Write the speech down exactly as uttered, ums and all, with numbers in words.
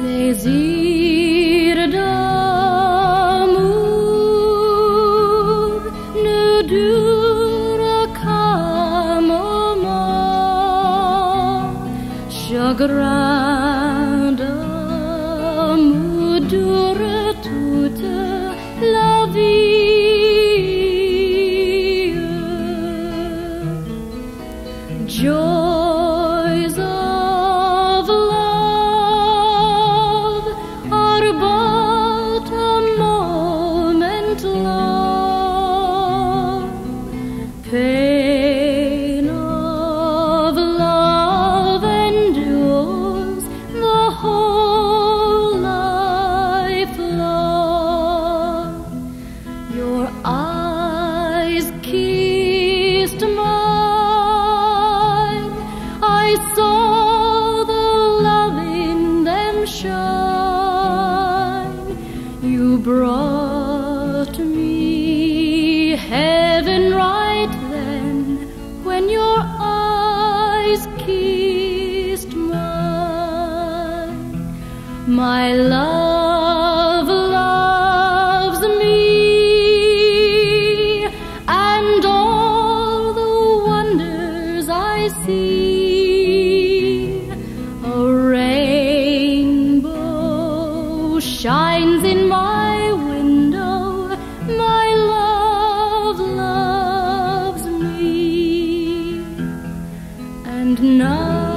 Désir d'amour ne dure qu'un moment, chagrin d'amour dure toute la vie. Joys of love are but a moment long. Pain of love endures the whole life long. Your eyes kissed mine, I saw the love in them shine. You brought me heaven right then when your eyes kissed mine. My love loves me, and all the wonders I see. A rainbow shines in my window, my love loves me. And now